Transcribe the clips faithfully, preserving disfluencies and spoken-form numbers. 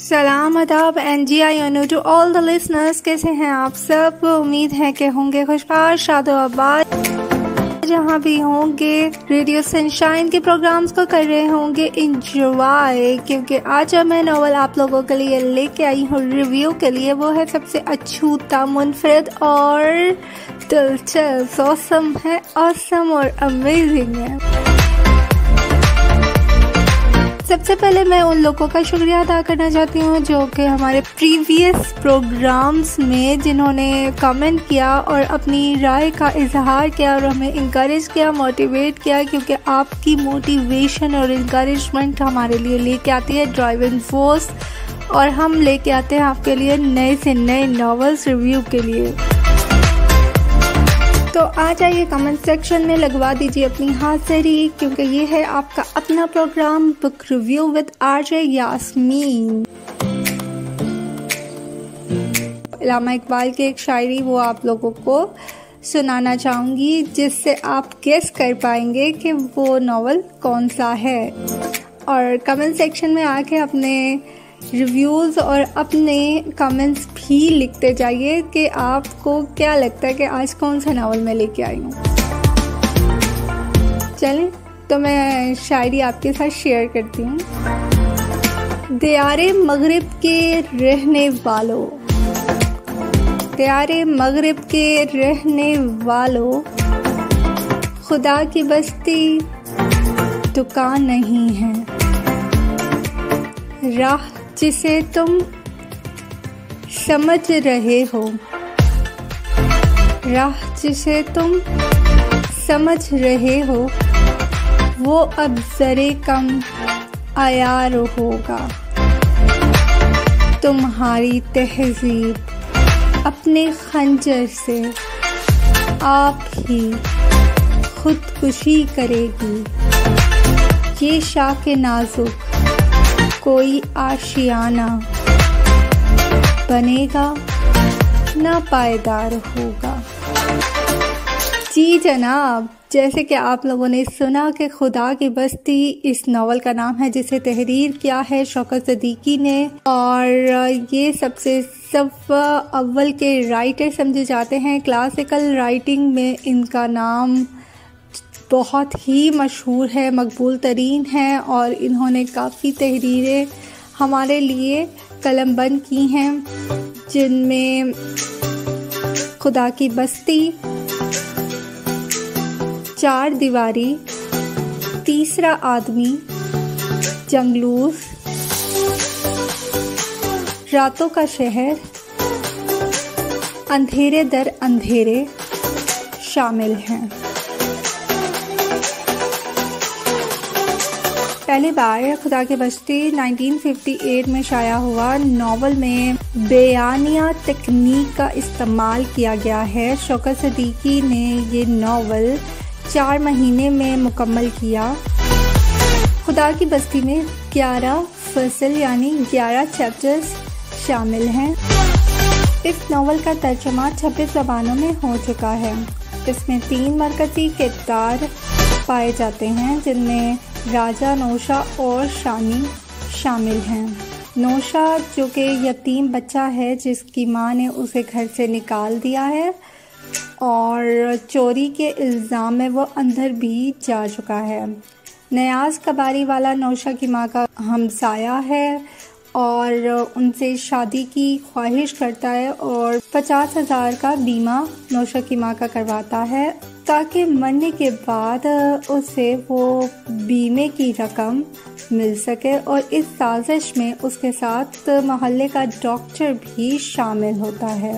सलाम अदाब एन जी आई नो टू ऑल द लिसनर्स। कैसे हैं आप सब? उम्मीद है कि होंगे खुशहाल शादो आबाद, जहाँ भी होंगे रेडियो सनशाइन के प्रोग्राम्स को कर रहे होंगे इंजॉय, क्योंकि आज जब मैं नॉवल आप लोगों के लिए लेके आई हूँ रिव्यू के लिए, वो है सबसे अछूता, मुनफरद और दिलचस्प। ऑसम है, ऑसम और अमेजिंग है। सबसे पहले मैं उन लोगों का शुक्रिया अदा करना चाहती हूँ जो कि हमारे प्रीवियस प्रोग्राम्स में जिन्होंने कमेंट किया और अपनी राय का इजहार किया और हमें इंकरेज किया, मोटिवेट किया, क्योंकि आपकी मोटिवेशन और इंकरेजमेंट हमारे लिए लेके आती है ड्राइविंग फोर्स, और हम लेके आते हैं आपके लिए नए से नए नॉवेल्स रिव्यू के लिए। तो आ जाइए कमेंट सेक्शन में, लगवा दीजिए अपनी हाजिरी, क्योंकि ये है आपका अपना program book review with RJ Yasmeen. Allama Iqbal की एक शायरी वो आप लोगों को सुनाना चाहूँगी, जिससे आप गेस कर पाएंगे कि वो नॉवल कौन सा है। और कमेंट सेक्शन में आके अपने रिव्यूज़ और अपने कमेंट्स भी लिखते जाइए कि आपको क्या लगता है कि आज कौन सा नावल मैं लेके आई हूँ। चलें तो मैं शायरी आपके साथ शेयर करती हूँ। दियारे मगरिब के रहने वालों, दियारे मगरिब के रहने वालों, खुदा की बस्ती दुकान नहीं है। राह जिसे तुम समझ रहे हो, राह जिसे तुम समझ रहे हो, वो अब जरे कम आयार होगा। तुम्हारी तहजीब अपने खंजर से आप ही खुदकुशी करेगी। ये शाख नाजुक कोई आशियाना बनेगा ना पायदार होगा। जी जनाब, जैसे कि आप लोगों ने सुना कि खुदा की बस्ती इस नावल का नाम है, जिसे तहरीर किया है शौकत सिद्दीकी ने, और ये सबसे सब अव्वल के राइटर समझे जाते हैं। क्लासिकल राइटिंग में इनका नाम बहुत ही मशहूर है, मकबूल तरीन है, और इन्होंने काफ़ी तहरीरें हमारे लिए कलमबंद की हैं, जिनमें खुदा की बस्ती, चार दीवारी, तीसरा आदमी, जंगलूस, रातों का शहर, अंधेरे दर अंधेरे शामिल हैं। पहली बार खुदा की बस्ती उन्नीस सौ अट्ठावन में शाया हुआ। नावल में बयानिया तकनीक का इस्तेमाल किया गया है। शौकत सिद्दीकी ने ये नावल चार महीने में मुकम्मल किया। खुदा की बस्ती में ग्यारह फसल यानी ग्यारह चैप्टर्स शामिल हैं। इस नावल का तर्जुमा छब्बीस ज़बानों में हो चुका है। इसमें तीन मरकज़ी किरदार पाए जाते हैं, जिनमें राजा, नौशा और शानी शामिल हैं। नौशा जो कि यतीम बच्चा है, जिसकी माँ ने उसे घर से निकाल दिया है और चोरी के इल्ज़ाम में वो अंदर भी जा चुका है। नयाज कबारी वाला नौशा की माँ का हमसाया है और उनसे शादी की ख्वाहिश करता है और पचास हज़ार का बीमा नौशा की माँ का करवाता है, ताकि मरने के बाद उसे वो बीमे की रकम मिल सके। और इस साजिश में उसके साथ मोहल्ले का डॉक्टर भी शामिल होता है।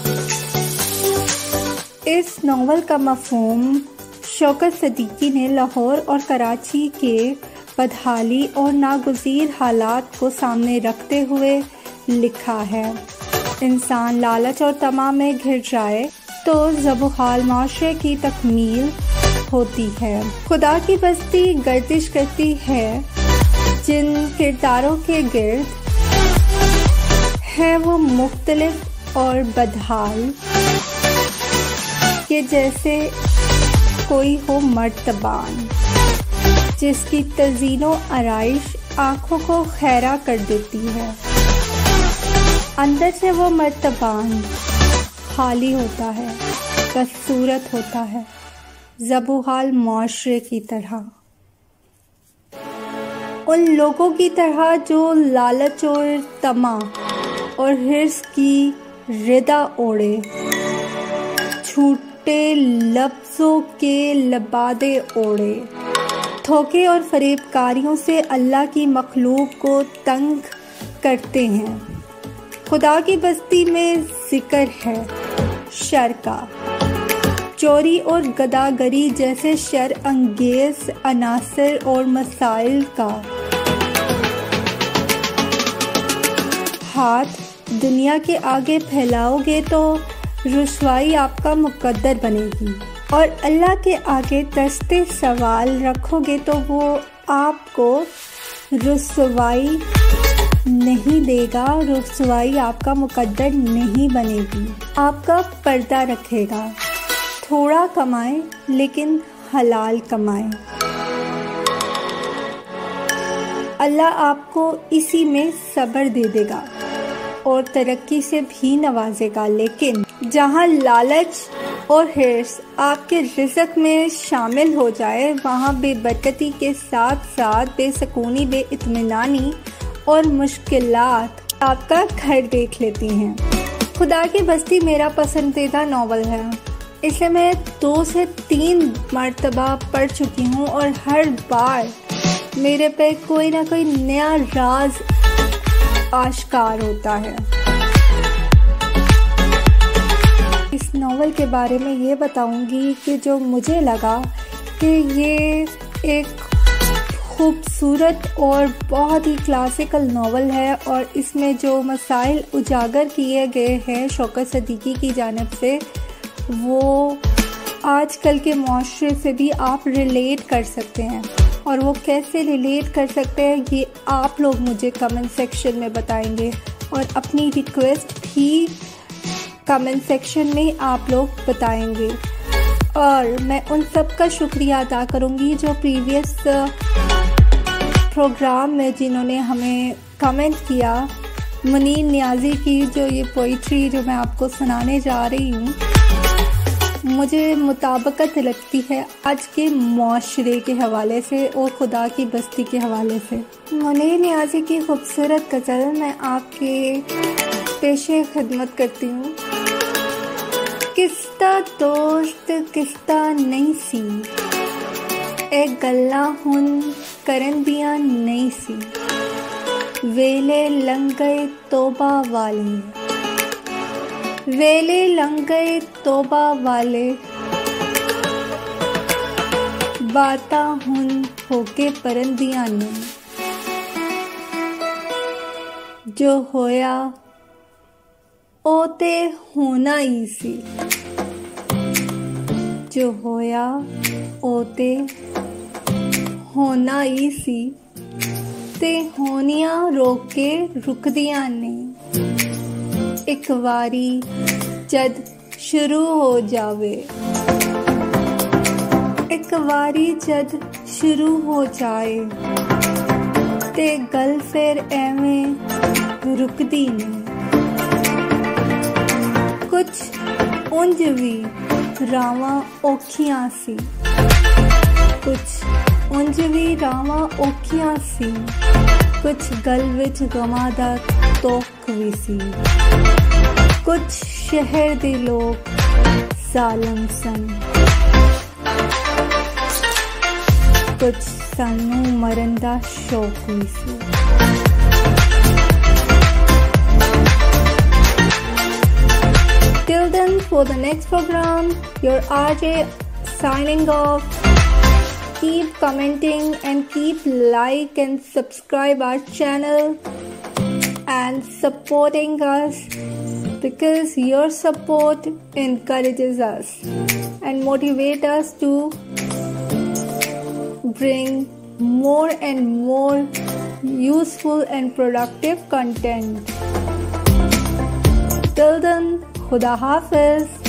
इस नावल का मफ़हूम शौकत सिद्दीकी ने लाहौर और कराची के बदहाली और नागुज़ीर हालात को सामने रखते हुए लिखा है। इंसान लालच और तमा में घिर जाए तो ज़बूहाल माशरे की तकमील होती है। खुदा की बस्ती गर्दिश करती है जिन किरदारों के गिर्द है वो मुख्तलिफ और बदहाल, ये जैसे कोई हो मर्तबान, जिसकी तज़ीनो आराइश आँखों को खैरा कर देती है। अंदर से वो मर्तबान खाली होता है, बदसूरत होता है, ज़बूहाल मुआशरे की तरह, उन लोगों की तरह जो लालच और तमा और हिर्स की रिदा ओढ़े, छूटे लफ्ज़ों के लबादे ओढ़े, धोखे और फरेबकारियों से अल्लाह की मखलूक को तंग करते हैं। खुदा की बस्ती में जिक्र है शर का, चोरी और गदागरी जैसे शर अंगेज अनासर और मसाइल का। हाथ दुनिया के आगे फैलाओगे तो रुसवाई आपका मुकद्दर बनेगी, और अल्लाह के आगे दस्ते सवाल रखोगे तो वो आपको रुसवाई नहीं देगा, रुसवाई आपका मुकद्दर नहीं बनेगी, आपका पर्दा रखेगा। थोड़ा कमाए लेकिन हलाल कमाए, अल्लाह आपको इसी में सब्र दे देगा और तरक्की से भी नवाजेगा। लेकिन जहाँ लालच और हिर्स आपके रिज़्क़ में शामिल हो जाए, वहाँ बेबरकती के साथ साथ बेसकूनी, बेइत्मीनानी और मुश्किलात आपका घर देख लेती हैं। खुदा की बस्ती मेरा पसंदीदा नावल है। इसे मैं दो से तीन मर्तबा पढ़ चुकी हूँ और हर बार मेरे पे कोई ना कोई नया राज आश्कार होता है। इस नावल के बारे में ये बताऊंगी कि जो मुझे लगा कि ये एक खूबसूरत और बहुत ही क्लासिकल नावल है, और इसमें जो मसाइल उजागर किए गए हैं शौकत सिद्दीकी की जानिब से, वो आजकल के मुआशरे से भी आप रिलेट कर सकते हैं। और वो कैसे रिलेट कर सकते हैं ये आप लोग मुझे कमेंट सेक्शन में बताएंगे, और अपनी रिक्वेस्ट भी कमेंट सेक्शन में आप लोग बताएंगे। और मैं उन सब का शुक्रिया अदा करूँगी जो प्रीवियस प्रोग्राम में जिन्होंने हमें कमेंट किया। मुनीर नियाज़ी की जो ये पोइट्री जो मैं आपको सुनाने जा रही हूँ, मुझे मुताबिकत लगती है आज के मुआशरे के हवाले से और खुदा की बस्ती के हवाले से। मुनीर नियाज़ी की खूबसूरत गज़ल मैं आपके पेशे खिदमत करती हूँ। किस्ता दोस्त किस्ता नहीं सी, ए गल्ला हुन करन दिया नहीं सी, वेले लंघ गए तोबा वाले, वेले लंघ गए तोबा वाले, बाता हुन होके परंदियां ने, जो होया ओ ते होना ही सी, जो होया ओ ते होना ही सी, ते होनियां रोक के रुकदियां ने, एक वारी जद शुरू हो जावे, एक वारी जद शुरू हो जाए, ते गल फिर एवें रुकदी नहीं। कुछ उंज भी रावां औखियां सी, कुछ उंज भी रावां औखियां सी, कुछ गल विच गवां दा तोख भी सी, कुछ शहर दे लोग जालम सन, कुछ सानू मरन दा शौक भी सी। Till then, for the next program, your R J signing off. Keep commenting and keep like and subscribe our channel and supporting us, because your support encourages us and motivate us to bring more and more useful and productive content. Till then, Khuda Hafiz.